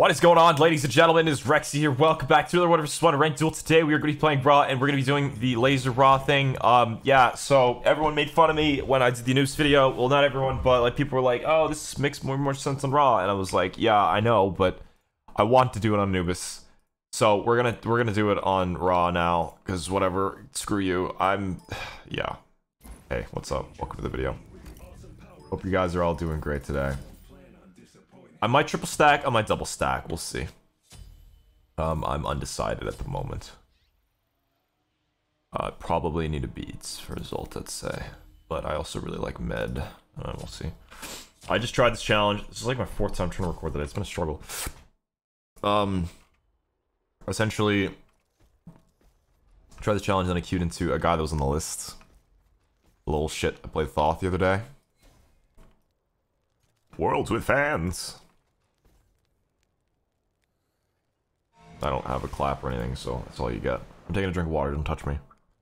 What is going on, ladies and gentlemen? It's Rexy here. Welcome back to another One vs. One ranked duel. Today we are going to be playing Raw, and we're going to be doing the laser Raw thing. Yeah, so everyone made fun of me when I did the Anubis video. Well, not everyone, but like people were like, "Oh, this makes more sense on Raw," and I was like, "Yeah, I know, but I want to do it on Anubis." So we're gonna do it on Raw now, because whatever. Screw you. Yeah. Hey, what's up? Welcome to the video. Hope you guys are all doing great today. I might triple stack, I might double stack, we'll see. I'm undecided at the moment. Probably need a beats for result, I'd say. But I also really like med. We'll see. I just tried this challenge. This is like my fourth time trying to record that. It's been a struggle. Essentially, I tried this challenge and I queued into a guy that was on the list. A little shit. I played Thoth the other day. Worlds with fans. I don't have a clap or anything, so that's all you get. I'm taking a drink of water, don't touch me.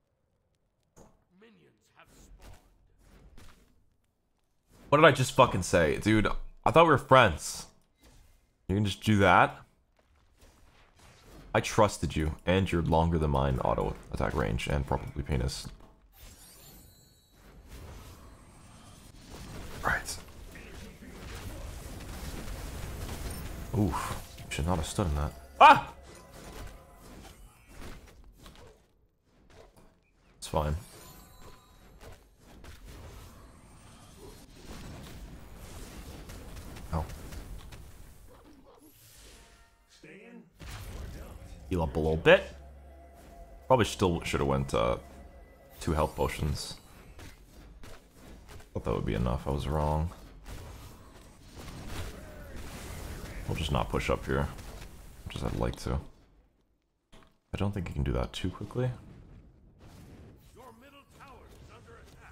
What did I just fucking say? Dude, I thought we were friends. You can just do that? I trusted you, and your longer than mine auto attack range, and probably penis. Right. Oof. Should not have stood in that. Ah! It's fine. Oh. Heal up a little bit. Probably still should have went 2 health potions. Thought that would be enough. I was wrong. We'll just not push up here. Just I'd like to. I don't think you can do that too quickly. Your middle tower is under attack.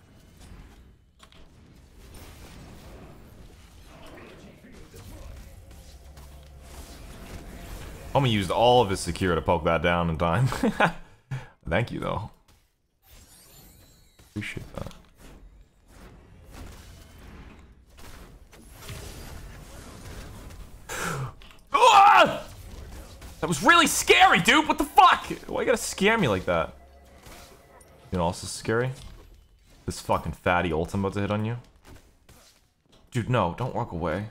Homie used all of his secure to poke that down in time. Thank you though. Appreciate that. That was really scary, dude! What the fuck? Why you gotta scare me like that? You know, also scary? This fucking fatty ult I'm about to hit on you. Dude, no, don't walk away.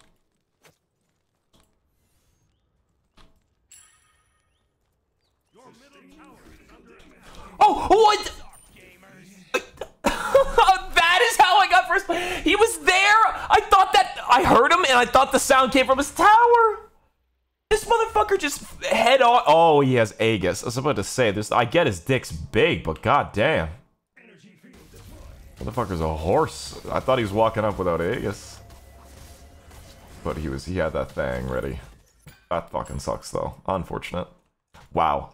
Oh, what? That is how I got first. He was there! I thought that I heard him and I thought the sound came from his tower! This motherfucker just head on. Oh, he has Aegis. I was about to say this. I get his dick's big, but goddamn, motherfucker's a horse. I thought he was walking up without Aegis, but he had that thing ready. That fucking sucks though. Unfortunate. Wow.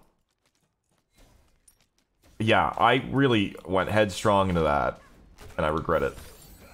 Yeah, I really went headstrong into that, and I regret it.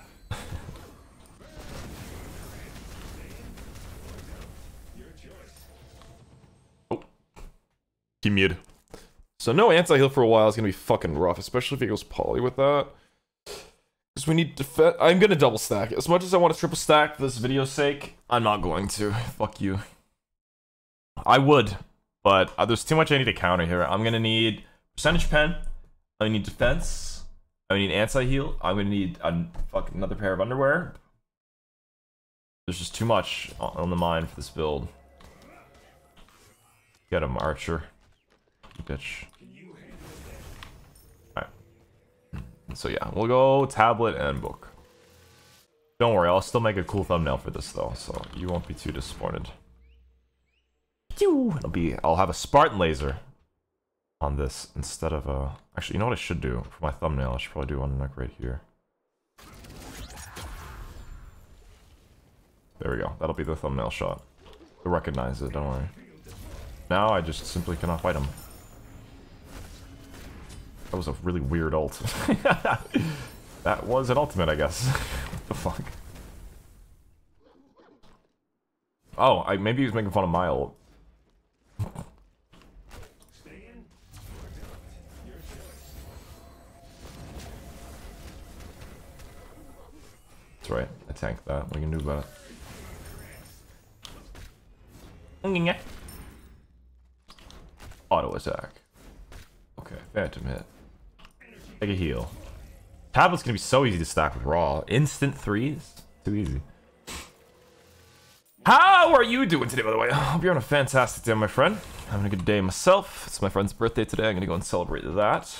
He mid. So no anti-heal for a while is gonna be fucking rough, especially if he goes poly with that. Because we need defense. I'm gonna double stack. As much as I want to triple stack for this video's sake, I'm not going to. Fuck you. I would, but there's too much I need to counter here. I'm gonna need percentage pen. I need defense. I need anti-heal. I'm gonna need fucking another pair of underwear. There's just too much on the mind for this build. Get him, Archer. Bitch. Alright. So yeah, we'll go tablet and book. Don't worry, I'll still make a cool thumbnail for this though, so you won't be too disappointed. I'll have a Spartan laser on this instead of a... Actually, you know what I should do for my thumbnail? I should probably do one like right here. There we go. That'll be the thumbnail shot. You'll recognize it, don't worry. Now I just simply cannot fight him. That was a really weird ult. That was an ultimate, I guess. What the fuck? Oh, maybe he was making fun of my ult. That's right. I tanked that. What are you gonna do about it? Auto attack. Okay, phantom hit. Take a heal. Tablet's gonna be so easy to stack with raw. Instant threes? Too easy. How are you doing today, by the way? I hope you're having a fantastic day, my friend. Having a good day myself. It's my friend's birthday today. I'm gonna go and celebrate that.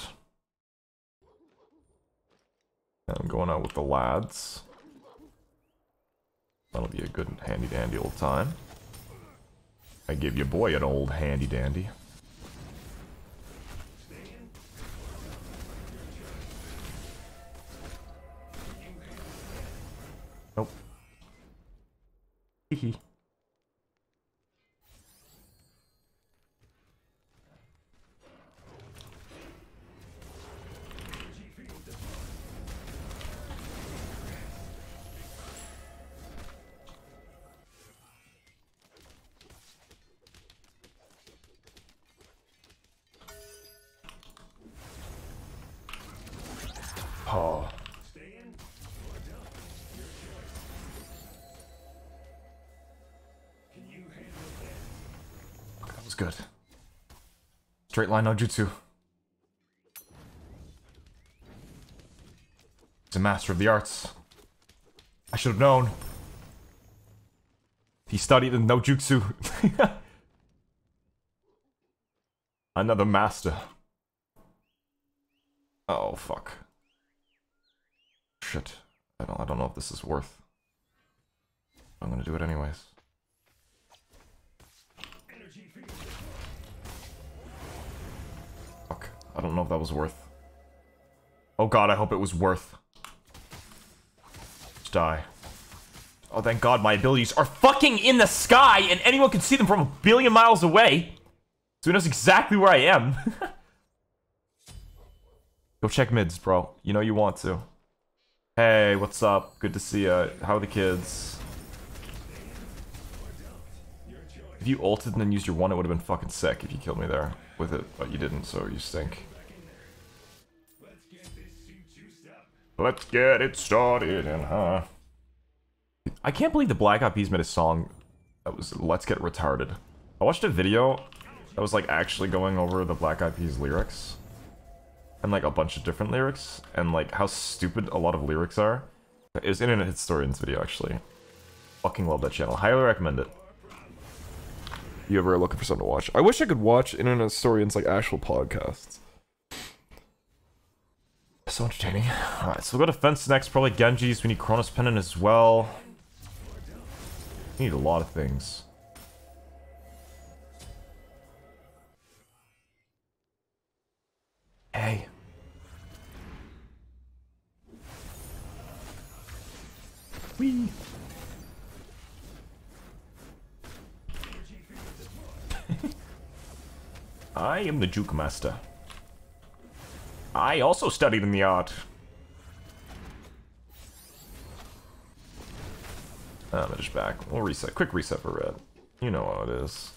And I'm going out with the lads. That'll be a good handy-dandy old time. I give your boy an old handy-dandy. Nope. Hee Oh. That was good. Straight line no jutsu. He's a master of the arts. I should have known. He studied in no jutsu. Another master. Oh fuck. Shit. I don't know if this is worth. I'm gonna do it anyways. Fuck. I don't know if that was worth. Oh god, I hope it was worth. Just die. Oh thank god my abilities are fucking in the sky and anyone can see them from a billion miles away. So he knows exactly where I am. Go check mids, bro. You know you want to. Hey, what's up? Good to see ya. How are the kids? If you ulted and then used your one, it would have been fucking sick if you killed me there with it, but you didn't, so you stink. Let's get it started, and I can't believe the Black Eyed Peas made a song that was Let's Get Retarded. I watched a video that was like actually going over the Black Eyed Peas lyrics. And like a bunch of different lyrics, and like how stupid a lot of lyrics are. It was Internet Historian's video, actually. Fucking love that channel. Highly recommend it. If you ever are looking for something to watch. I wish I could watch Internet Historian's like actual podcasts. So entertaining. Alright, so we'll go to Fence next, probably Genji's. We need Chronos Pendant as well. We need a lot of things. Hey. Whee. I am the Juke Master. I also studied in the art. I'm just back. We'll reset. Quick reset for red. You know how it is.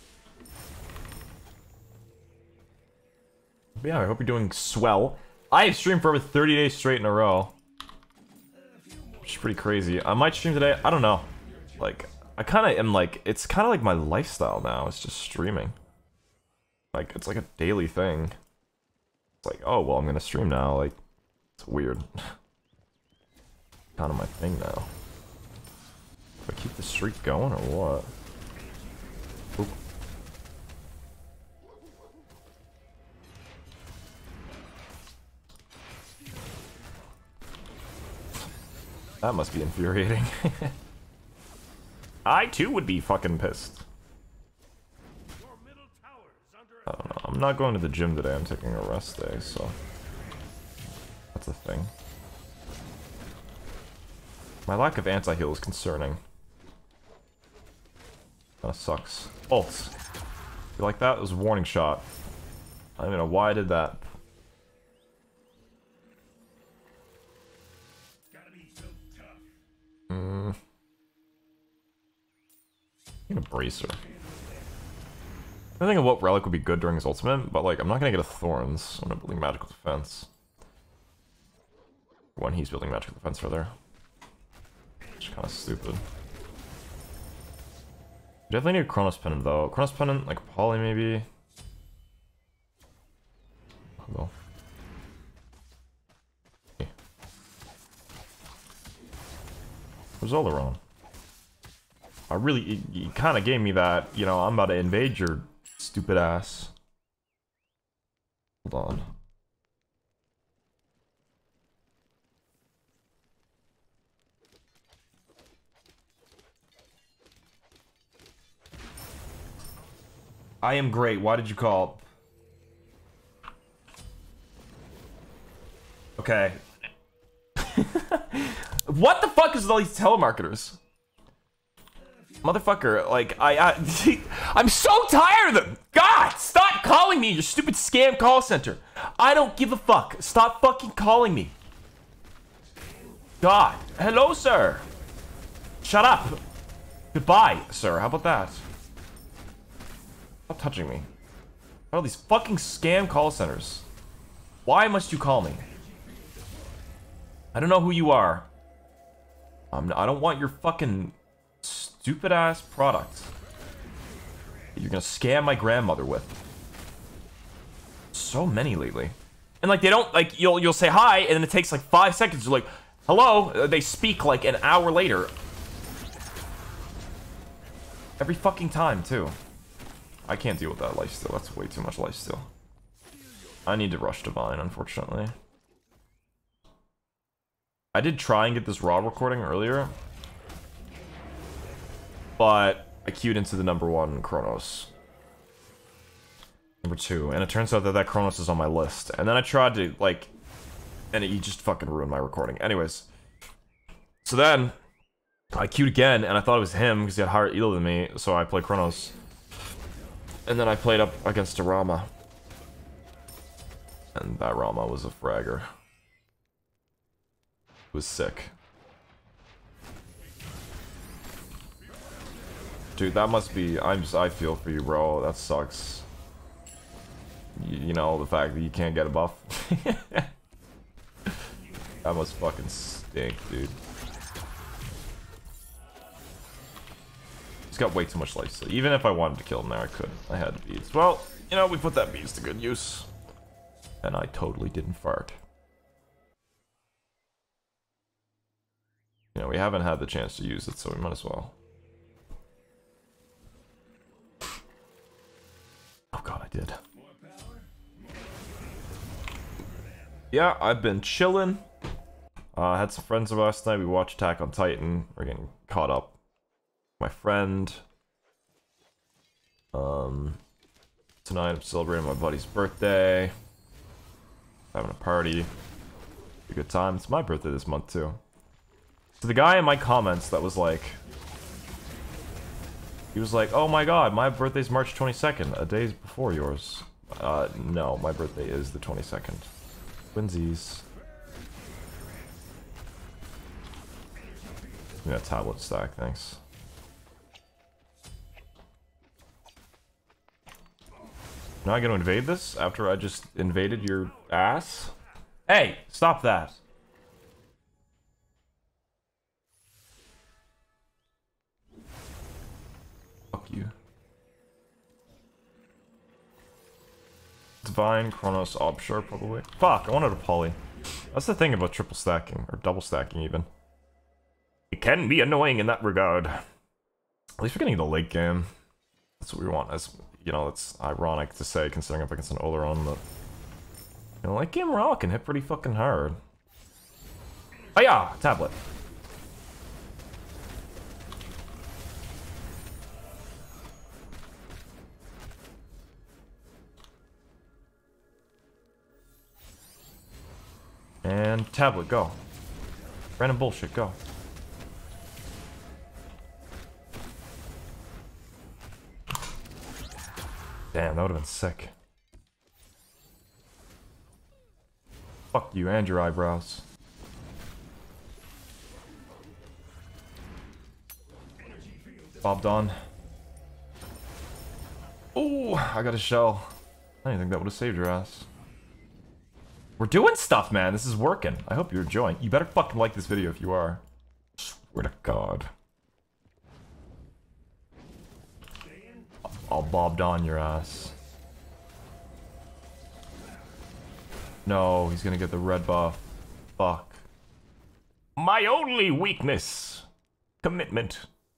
But yeah, I hope you're doing swell. I have streamed for over 30 days straight in a row. Which is pretty crazy. I might stream today. I don't know. Like, I kind of am like, it's kind of like my lifestyle now. It's just streaming. Like, it's like a daily thing. It's like, oh, well, I'm gonna stream now. Like, it's weird. Kind of my thing now. Do I keep the streak going or what? Oop. That must be infuriating. I too would be fucking pissed. I don't know. I'm not going to the gym today. I'm taking a rest day, so that's a thing. My lack of anti-heal is concerning. That sucks. Ult. You like that? It was a warning shot. I don't know why I did that. I'm gonna bracer. I think of what relic would be good during his ultimate, but like I'm not gonna get a Thorns when I'm building magical defense. When he's building magical defense for there. Which is kinda stupid. Definitely need a Chronos Pendant though. Chronos Pendant, like Poly maybe. Hello. Okay. Where's Oleron? I really, you kind of gave me that, you know, I'm about to invade your stupid ass. Hold on. I am great. Why did you call? Okay. What the fuck is with all these telemarketers? Motherfucker, like, I'm so tired of them! God, stop calling me, your stupid scam call center! I don't give a fuck. Stop fucking calling me. God. Hello, sir. Shut up. Goodbye, sir. How about that? Stop touching me. All these fucking scam call centers. Why must you call me? I don't know who you are. I don't want your fucking stupid ass product that you're gonna scam my grandmother with. So many lately. And like they don't like you'll say hi and then it takes like 5 seconds. You're like, hello. They speak like an hour later. Every fucking time too. I can't deal with that lifesteal. That's way too much lifesteal. I need to rush Divine, unfortunately. I did try and get this raw recording earlier, but I queued into the #1 Chronos. #2, and it turns out that that Chronos is on my list. And then I tried to, like, and he just fucking ruined my recording. Anyways. So then, I queued again, and I thought it was him, because he had higher elo than me, so I played Chronos. And then I played up against a Rama. And that Rama was a fragger. It was sick. Dude, that must be... I feel for you, bro. That sucks. You know, the fact that you can't get a buff. That must fucking stink, dude. He's got way too much life, so even if I wanted to kill him there, I couldn't. I had beads. Well, you know, we put that beads to good use. And I totally didn't fart. You know, we haven't had the chance to use it, so we might as well. Oh god, I did. Yeah, I've been chilling. I had some friends over last night. We watched Attack on Titan. We're getting caught up. My friend. Tonight I'm celebrating my buddy's birthday. Having a party. A good time. It's my birthday this month too. So the guy in my comments that was like... He was like, oh my god, my birthday's March 22nd, a day before yours. No, my birthday is the 22nd. Twinsies. Yeah, tablet stack, thanks. Now I gonna invade this after I just invaded your ass? Hey, stop that. Fuck you. Divine, Chronos, Obshar, probably. Fuck, I wanted a poly. That's the thing about triple stacking, or double stacking even. It can be annoying in that regard. At least we're getting the late game. That's what we want. As you know, it's ironic to say considering up against an Oleron, but you know, late game Raw can hit pretty fucking hard. Oh yeah, tablet. And tablet, go. Random bullshit, go. Damn, that would have been sick. Fuck you and your eyebrows. Bobbed on. Oh, I got a shell. I didn't think that would have saved your ass. We're doing stuff, man. This is working. I hope you're enjoying. You better fucking like this video if you are. Swear to God. I'll bob on your ass. No, he's gonna get the red buff. Fuck. My only weakness. Commitment.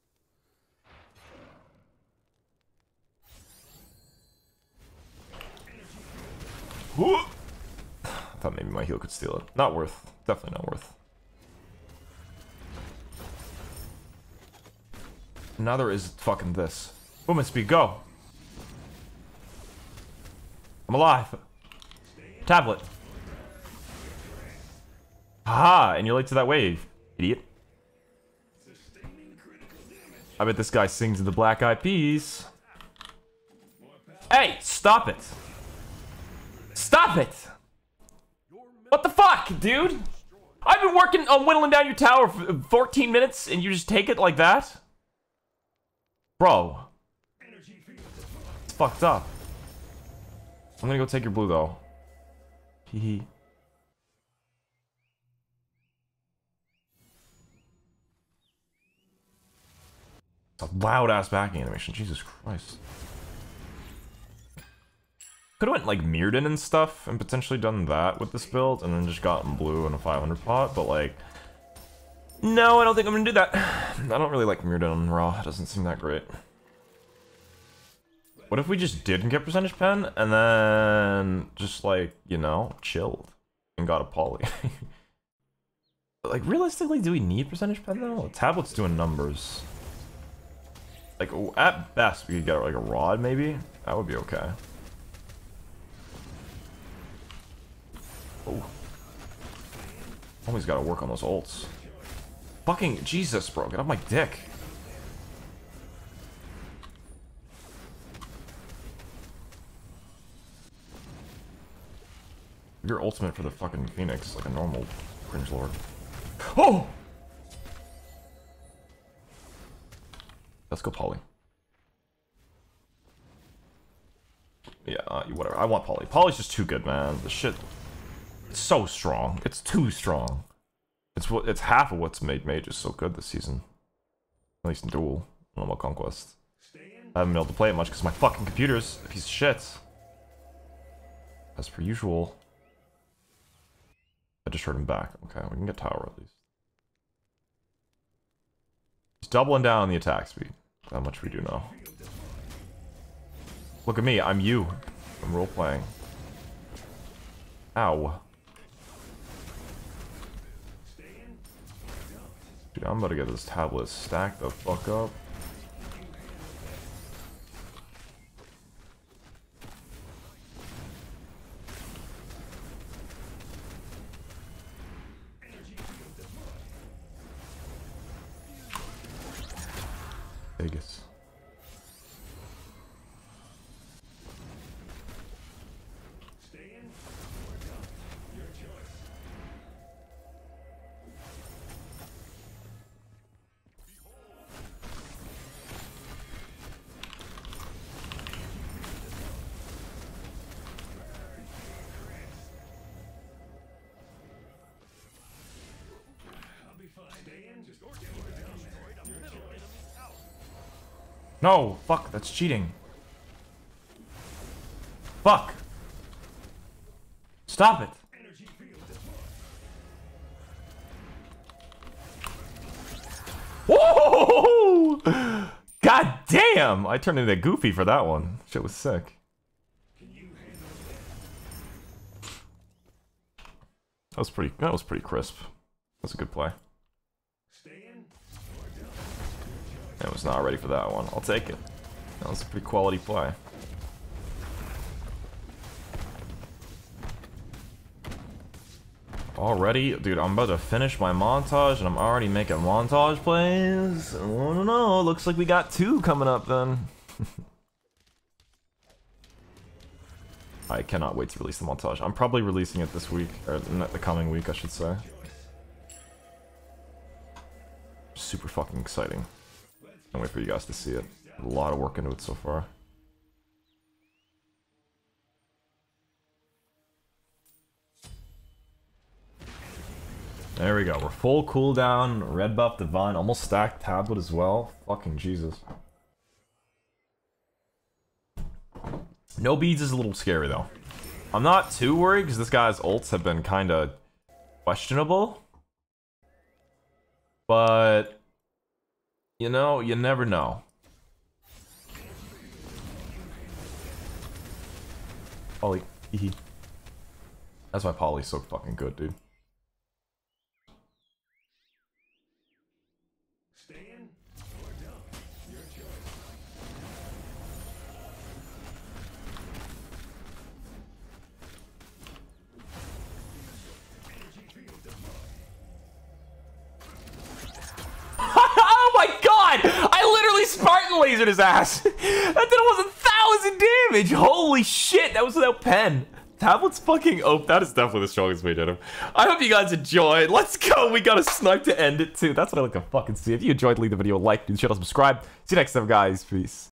I thought maybe my heal could steal it. Not worth. Definitely not worth. Now there is fucking this. Movement speed, go. I'm alive. Tablet. Haha, and you're late to that wave, idiot. I bet this guy sings in the Black Eyed Peas. Hey, stop it. Stop it! What the fuck, dude? I've been working on whittling down your tower for 14 minutes and you just take it like that? Bro. It's fucked up. I'm gonna go take your blue though. Hee hee. It's a loud ass backing animation, Jesus Christ. Could have went like Mirrodin and stuff and potentially done that with this build and then just gotten blue in a 500 pot, but like, no, I don't think I'm gonna do that. I don't really like Mirrodin on Raw, it doesn't seem that great. What if we just didn't get percentage pen and then just like, you know, chilled and got a poly? Like realistically, do we need percentage pen though? Tablet's doing numbers. Like at best we could get like a rod maybe? That would be okay. Oh. Always gotta work on those ults. Fucking Jesus, bro. Get off my dick. Your ultimate for the fucking Phoenix, like a normal cringe lord. Oh! Let's go Polly. Yeah, whatever. I want Polly. Polly's just too good, man. The shit... It's so strong. It's too strong. It's half of what's made mages so good this season. At least in Duel. I don't know about Conquest. I haven't been able to play it much because my fucking computer's a piece of shit. As per usual. I just heard him back. Okay, we can get tower at least. He's doubling down on the attack speed. How much we do know. Look at me, I'm you. I'm role playing. Ow. Dude, I'm about to get this tablet stacked the fuck up. Vegas. No, fuck, that's cheating. Fuck. Stop it. Whoa! God damn! I turned into Goofy for that one. Shit was sick. That was pretty crisp. That's a good play. I was not ready for that one. I'll take it. That was a pretty quality play. Already? Dude, I'm about to finish my montage and I'm already making montage plays. I don't know. Looks like we got 2 coming up then. I cannot wait to release the montage. I'm probably releasing it this week, or the coming week, I should say. Super fucking exciting. Can't wait for you guys to see it. A lot of work into it so far. There we go. We're full cooldown. Red buff, divine, almost stacked tablet as well. Fucking Jesus. No beads is a little scary, though. I'm not too worried, because this guy's ults have been kind of questionable. But, you know, you never know. Polly. That's why Polly's so fucking good, dude. Oh my god! I literally Spartan lasered his ass! That did almost 1,000 damage! Holy shit, that was without pen. Tablet's fucking oh, that is definitely the strongest mage item. I hope you guys enjoyed. Let's go! We got a snipe to end it too. That's what I like to fucking see. If you enjoyed, leave the video a like, do the channel, subscribe. See you next time, guys. Peace.